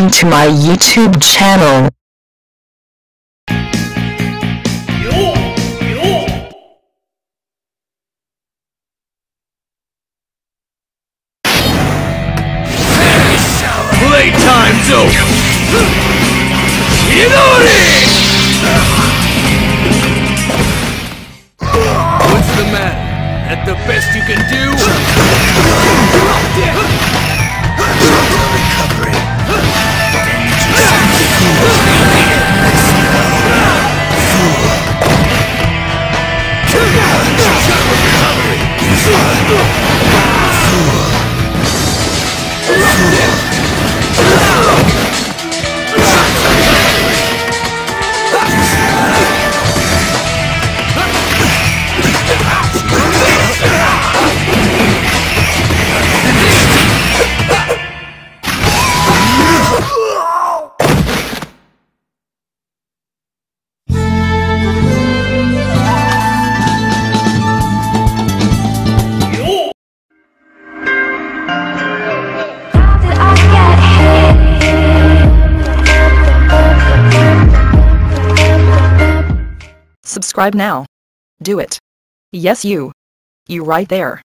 subscribing to my YouTube channel. Playtime's over! Inori! What's the matter? That the best you can do? Recovery. Subscribe now. Do it. Yes, you. You right there.